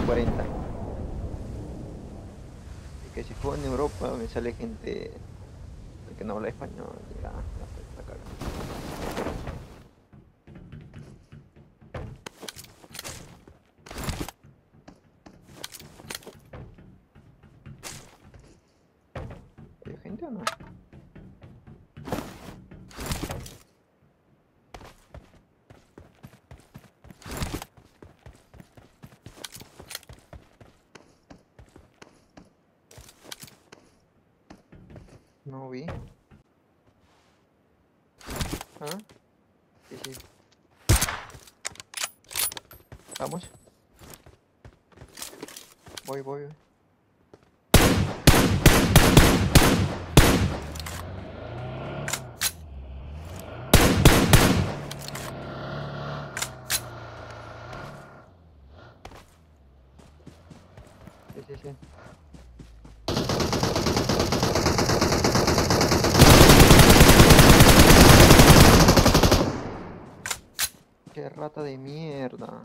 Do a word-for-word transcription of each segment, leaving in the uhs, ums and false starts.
cuarenta. Y que si juego en Europa me sale gente que no habla español. Ya, ya pues, está cagando. ¿Hay gente o no? No vi. ¿Ah? Sí, sí. Vamos. Voy, voy, voy. Sí, sí, sí. Qué rata de mierda.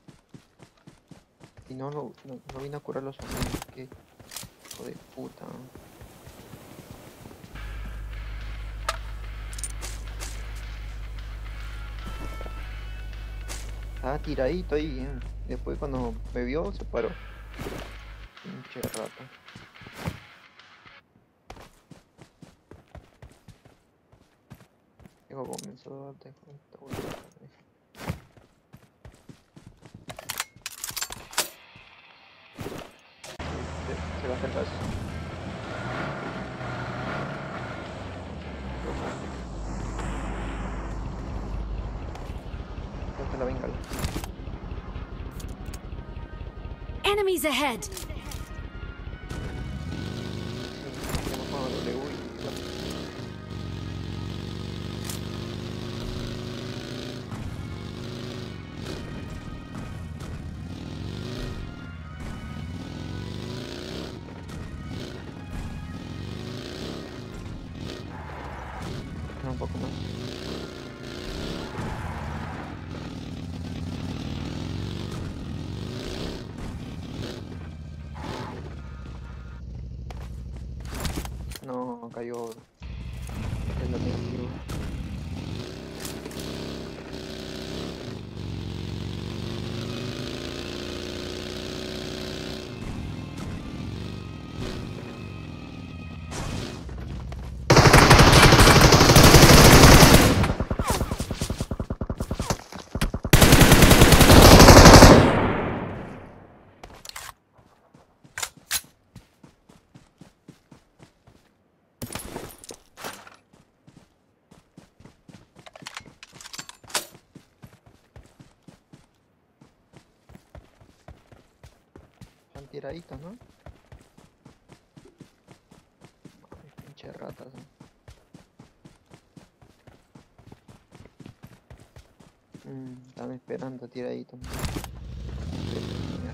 Y no, lo, no, no vino a curar los amigos. Qué hijo de puta. Estaba tiradito ahí. eh. Después cuando me vio se paró. Pinche rata. Tengo comenzó de cuenta, güey. Se, se va a hacer caso. ¿Dónde está la bengala? Enemies ahead! Hacemos con la W y la- no, un poco más. No, cayó. Es lo negativo. Están tiraditos, ¿no? Mames, pinche ratas, ¿no? Mm, están esperando tiraditos, ¿no? Mierda.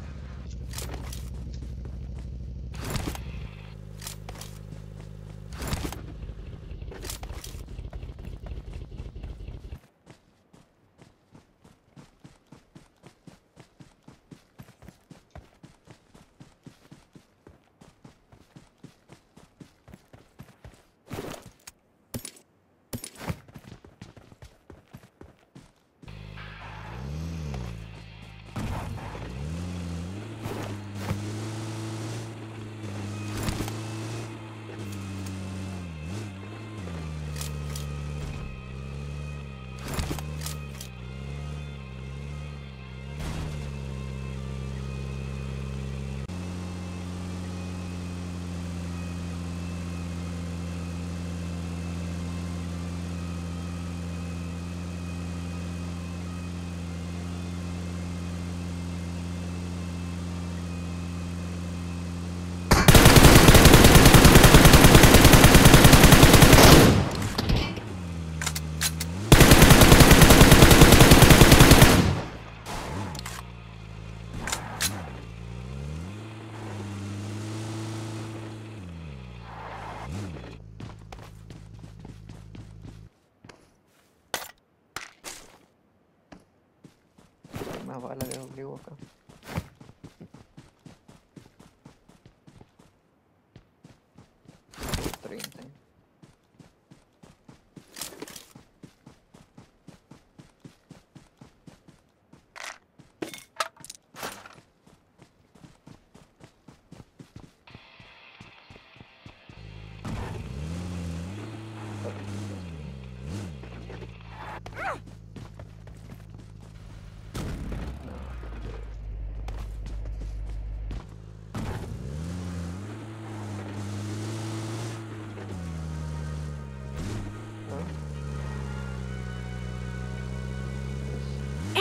Hay más balas de W acá.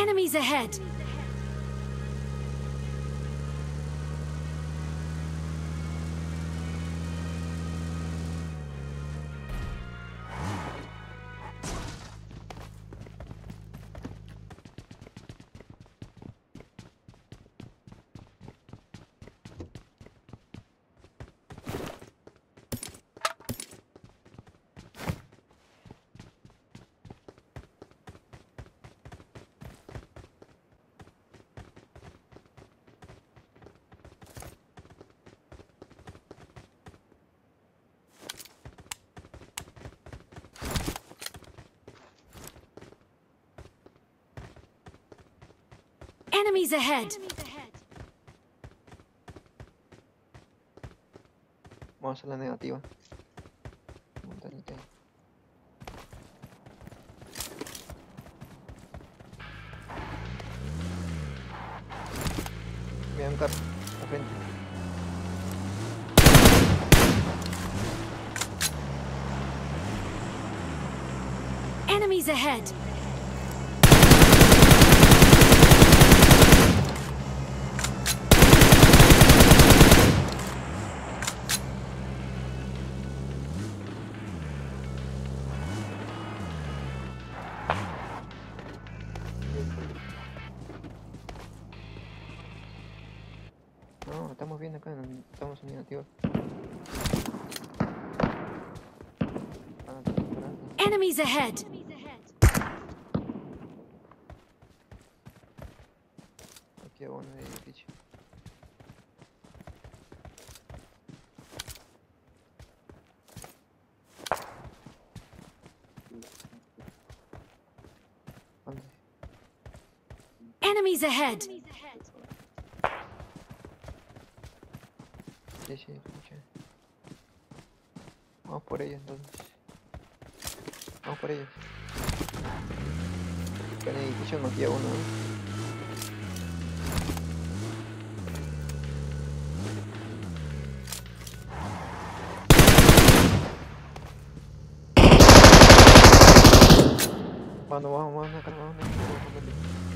Enemies ahead! Enemies ahead! Vamos a la negativa. Montañita ahí. Mira un carro, a frente. Enemies ahead! No, estamos bien acá, no, estamos en negativa. Ah, estamos esperando. Enemies ahead! Aquí a uno de edificio. ¿Dónde? Enemies ahead! Sí, sí, escuché. Vamos por ellos entonces. Vamos por ellos. Acá en el edificio nos queda uno, ¿eh? Vamos, vamos, vamos, acá, vamos, vamos, vamos, vamos.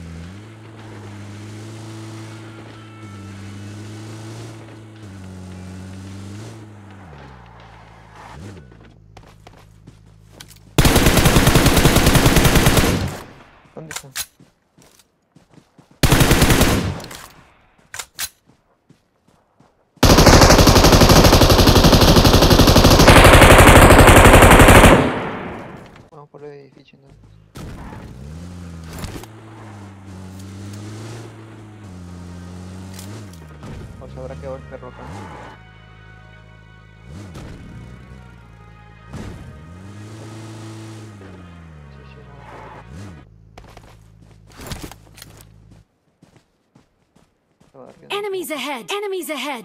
¿Dónde están? Vamos por el edificio entonces. O se habrá quedado el perro acá. Sí, sí, vamos por acá. Estaba arriba. Enemies ahead! Enemies ahead!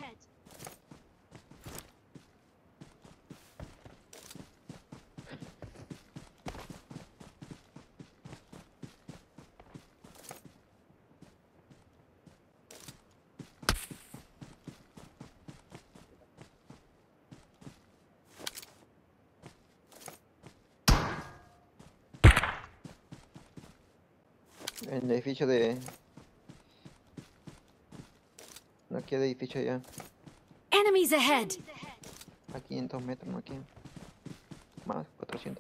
En el edificio de... No queda edificio ya. Enemies ahead! A quinientos metros, no aquí. Más, cuatrocientos.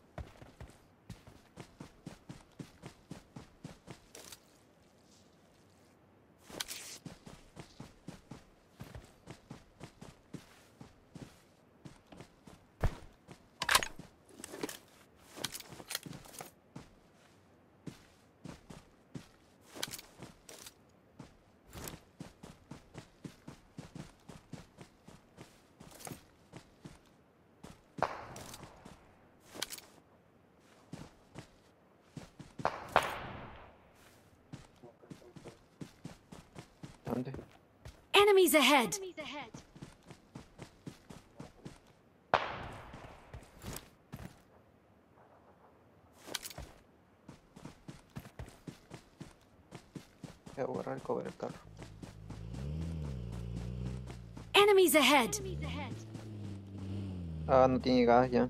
¿Dónde? Enemies ahead! Voy a borrar el cover del carro. Enemies ahead! Ah, no tiene gas ya.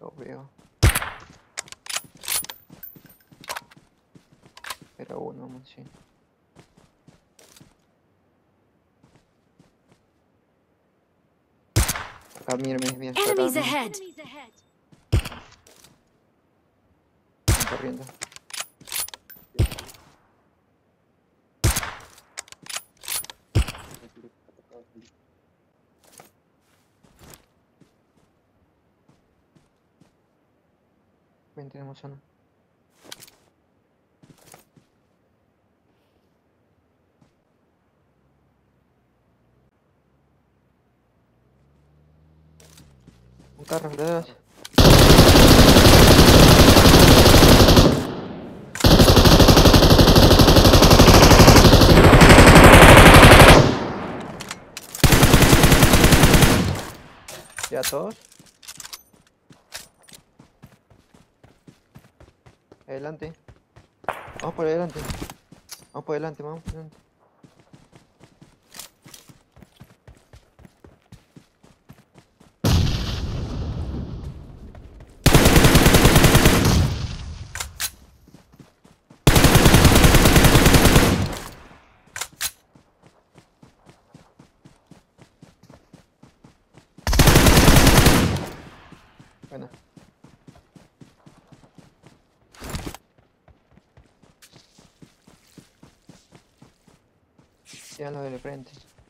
Lo veo. Era uno, man, sí. Acá, mira, mira, mira. Acá, Enemies mira. ahead! Están corriendo. Ven, tenemos zona. Un carro, ¿le das? ¿Ya todos? Adelante. Vamos por adelante. Vamos por adelante, vamos por adelante. Bueno. Ya lo de frente.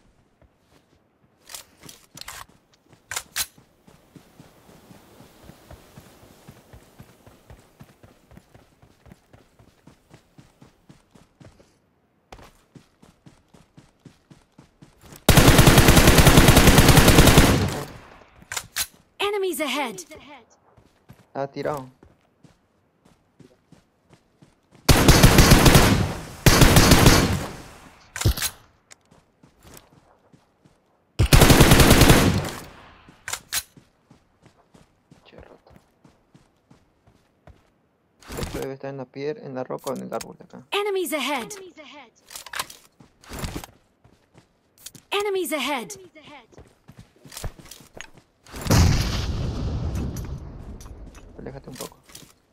Enemies ahead! Está tirado. Che, roto. Esto debe estar en la piedra, en la roca o en el árbol de acá. Enemies ahead! Enemies ahead! Aléjate un poco.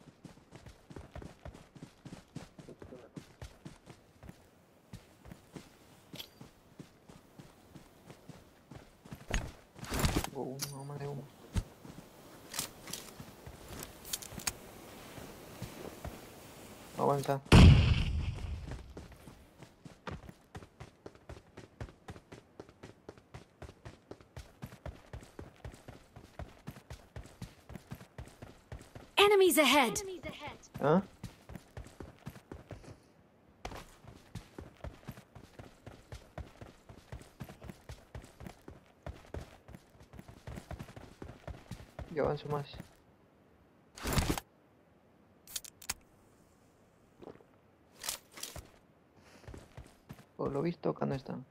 Uh, no más de uno. Avanza. Enemies ahead! ¿Ah? Yo avanzo más. Por lo visto, acá no están.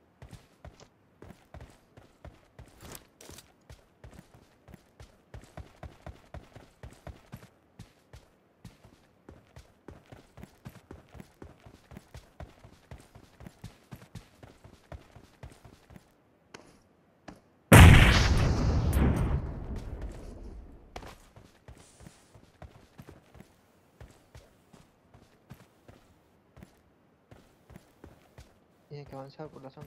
Tiene que avanzar por la zona.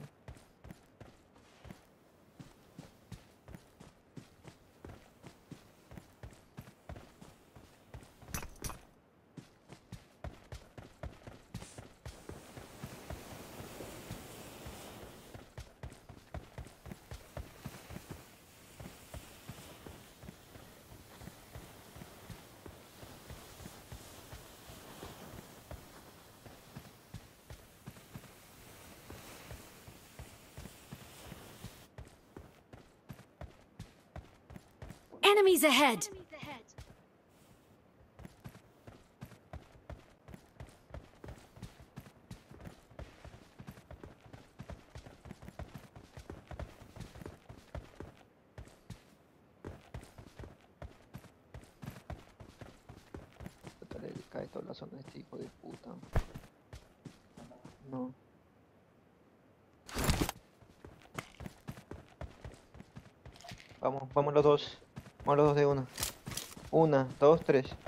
Enemies ahead! Puta, le cae toda la zona a este hijo de puta. No. Vamos, vamos los dos. Vamos los dos de una. Una, dos, tres.